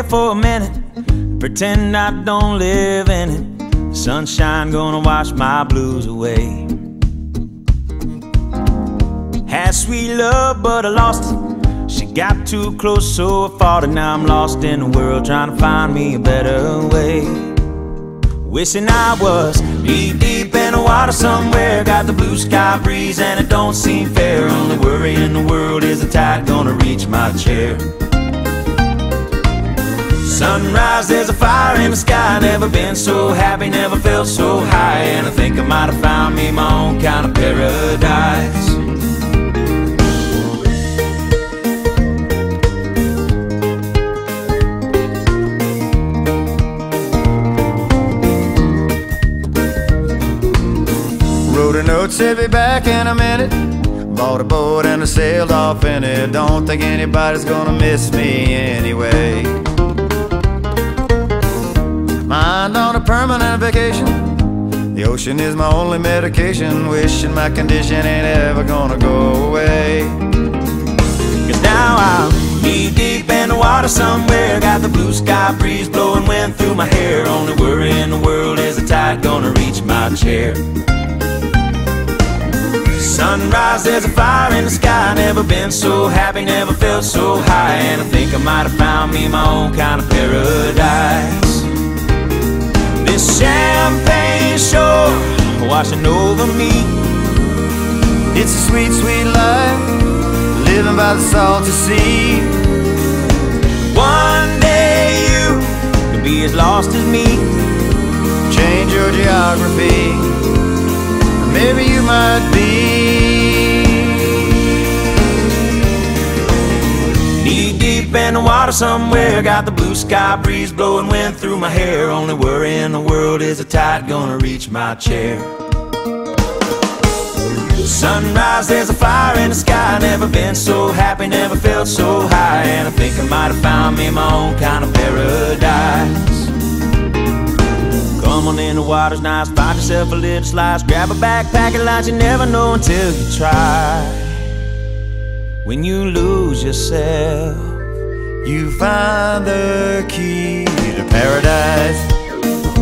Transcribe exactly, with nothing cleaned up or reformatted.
for a minute, pretend I don't live in it. The sunshine gonna wash my blues away. Had sweet love, but I lost it. She got too close, so I fought it. Now I'm lost in the world, trying to find me a better way. Wishing I was knee deep in the water somewhere. Got the blue sky breeze and it don't seem fair. Only worry in the world is the tide gonna reach my chair. Sunrise, there's a fire in the sky. Never been so happy, never felt so high. And I think I might have found me my own kind of paradise. Wrote a note, said be back in a minute. Bought a boat and I sailed off in it. Don't think anybody's gonna miss me anyway. Mind on a permanent vacation. The ocean is my only medication. Wishing my condition ain't ever gonna go away. Cause now I'm knee deep in the water somewhere. Got the blue sky breeze blowing wind through my hair. Only worry in the world is the tide gonna reach my chair. Sunrise, there's a fire in the sky. Never been so happy, never felt so high. And I think I might have found me my own kind of paradise. This champagne shore washing over me. It's a sweet, sweet life, living by the salty sea. One day you could be as lost as me. Change your geography, maybe you might be. Knee deep in the water somewhere. Got the blue sky breeze blowing wind through my hair. Only worry in the world is the tide gonna reach my chair. Sunrise, there's a fire in the sky. Never been so happy, never felt so high. And I think I might have found me my own kind of paradise. Come on in, the water's nice. Find yourself a little slice. Grab a backpack and lunch. You never know until you try. When you lose yourself, you find the key to paradise.